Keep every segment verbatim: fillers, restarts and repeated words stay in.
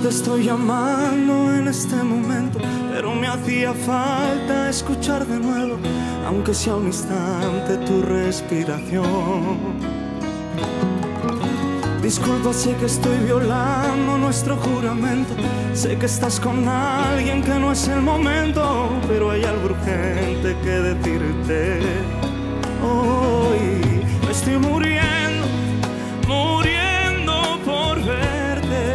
te estoy llamando en este momento, pero me hacía falta escuchar de nuevo, aunque sea un instante, tu respiración. Disculpa, sé que estoy violando nuestro juramento, sé que estás con alguien que no es el momento, pero hay algo urgente que decirte hoy. Me estoy muriendo, muriendo por verte,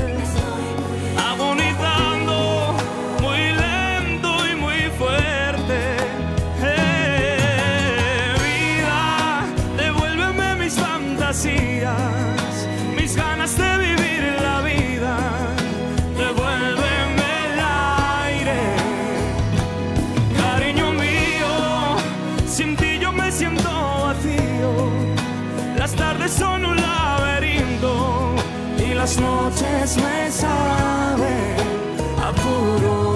agonizando muy lento y muy fuerte. Eh, vida, devuélveme mis fantasías, mis ganas de vivir la vida, devuélveme el aire. Cariño mío, sin ti yo me siento vacío. Las tardes son un laberinto y las noches me saben a puro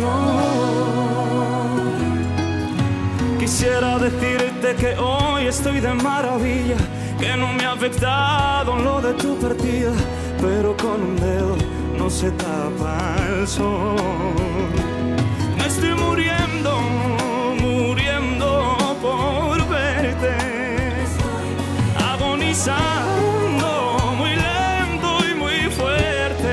dolor. Quisiera decirte que hoy estoy de maravilla, que no me ha afectado lo de tu partida, pero con un dedo no se tapa el sol. Me estoy muriendo, muriendo por verte, agonizando muy lento y muy fuerte.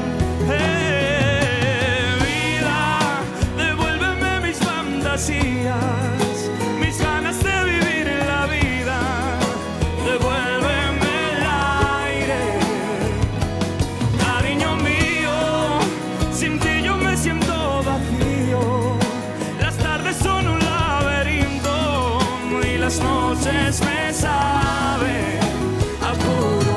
Eh, vida, devuélveme mis fantasías, mis ganas de vivir la vida, devuélveme el aire. Cariño mío, sin ti yo me siento vacío. Las tardes son un laberinto y las noches me saben a puro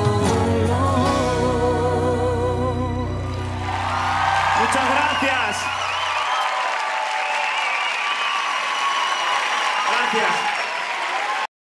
dolor. Muchas gracias. Gracias.